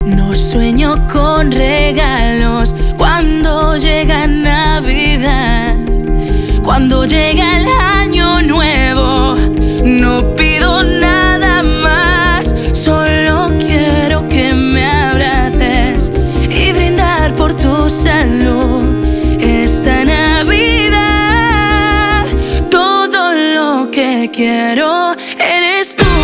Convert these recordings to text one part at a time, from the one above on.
No sueño con regalos cuando llega Navidad, cuando llega el año nuevo. No pido nada más, solo quiero que me abraces y brindar por tu salud esta Navidad. Todo lo que quiero eres tú.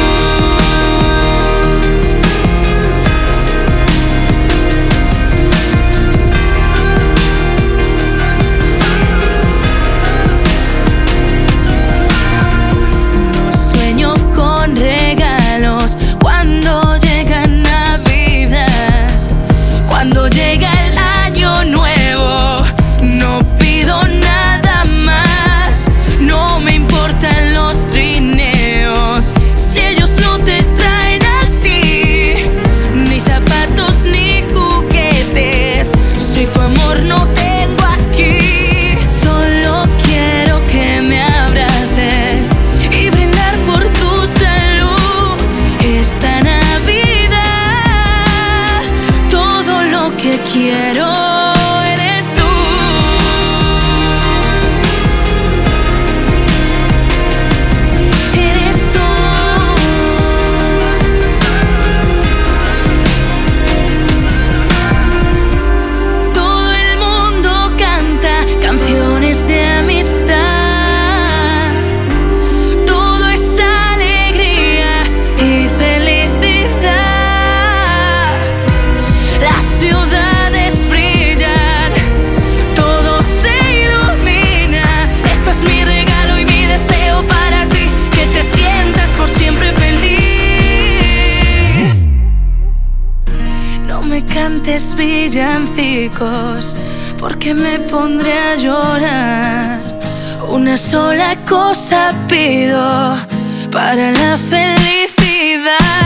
Cuando llega Navidad, cuando llega el año nuevo, no pido nada más. No me importan los trineos si ellos no te traen a ti, ni zapatos ni juguetes si tu amor no tengo aquí. Solo quiero que me abraces y brindar por tu salud esta Navidad. Todo lo que quiero eres tú. Eres tú. Todo el mundo canta canciones de amistad. Todo es alegría y felicidad. Las ciudades brillan, todo se ilumina. Este es mi regalo y mi deseo para ti, que te sientas por siempre feliz. No me cantes villancicos, porque me pondré a llorar. Una sola cosa pido para la felicidad.